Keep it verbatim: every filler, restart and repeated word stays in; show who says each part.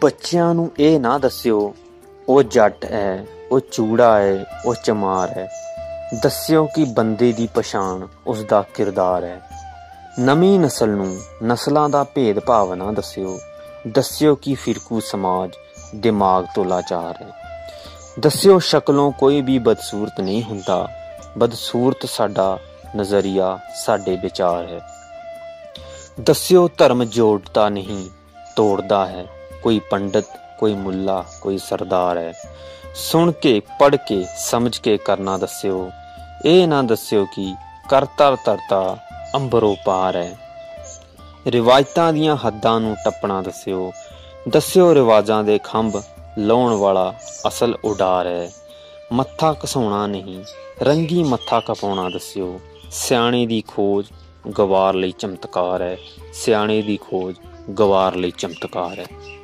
Speaker 1: ਬੱਚਿਆਂ ਨੂੰ ਇਹ ਨਾ ਦੱਸਿਓ ਉਹ ਜੱਟ ਹੈ, ਉਹ ਚੂੜਾ ਹੈ, ਉਹ ਚਮਾਰ ਹੈ। ਦੱਸਿਓ ਕਿ ਬੰਦੇ ਦੀ ਪਛਾਣ ਉਸਦਾ ਕਿਰਦਾਰ ਹੈ। ਨਵੀਂ ਨਸਲ ਨੂੰ ਨਸਲਾਂ ਦਾ ਭੇਦ ਭਾਵ ਨਾ ਦੱਸਿਓ। ਦੱਸਿਓ ਕਿ ਫਿਰਕੂ ਸਮਾਜ ਦਿਮਾਗ ਤੋਂ ਲਾਚਾਰ ਹੈ। ਦੱਸਿਓ ਸ਼ਕਲੋਂ ਕੋਈ ਵੀ ਬਦਸੂਰਤ ਨਹੀਂ ਹੁੰਦਾ, ਬਦਸੂਰਤ ਸਾਡਾ ਨਜ਼ਰੀਆ, ਸਾਡੇ ਵਿਚਾਰ ਹੈ। ਦੱਸਿਓ ਧਰਮ ਜੋੜਦਾ ਨਹੀਂ ਤੋੜਦਾ ਹੈ, ਕੋਈ ਪੰਡਤ, ਕੋਈ ਮੁੱਲਾ, ਕੋਈ ਸਰਦਾਰ ਹੈ। ਸੁਣ ਕੇ ਪੜ੍ਹ ਕੇ ਸਮਝ ਕੇ ਕਰਨਾ ਦੱਸਿਓ। ਇਹ ਨਾ ਦੱਸਿਓ ਕਿ ਕਰਤਾ ਧਰਤਾ ਅੰਬਰੋਂ ਪਾਰ ਹੈ। ਰਿਵਾਇਤਾਂ ਦੀਆਂ ਹੱਦਾਂ ਨੂੰ ਟੱਪਣਾ ਦੱਸਿਓ। ਦੱਸਿਓ ਰਿਵਾਜ਼ਾਂ ਦੇ ਖੰਭ ਲਾਉਣ ਵਾਲਾ ਅਸਲ ਉਡਾਰ ਹੈ। ਮੱਥਾ ਘਸਾਉਣਾ ਨਹੀਂ, ਰੰਗੀ ਮੱਥਾ ਕਪਾਉਣਾ ਦੱਸਿਓ। ਸਿਆਣੇ ਦੀ ਖੋਜ ਗਵਾਰ ਲਈ ਚਮਤਕਾਰ ਹੈ, ਸਿਆਣੇ ਦੀ ਖੋਜ ਗਵਾਰ ਲਈ ਚਮਤਕਾਰ ਹੈ।